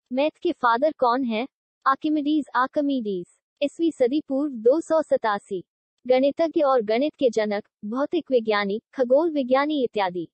Math के father कौन है? आर्किमिडीज। ईस्वी सदी पूर्व 287। गणितज्ञ और गणित के जनक, भौतिक विज्ञानी, खगोल विज्ञानी इत्यादि।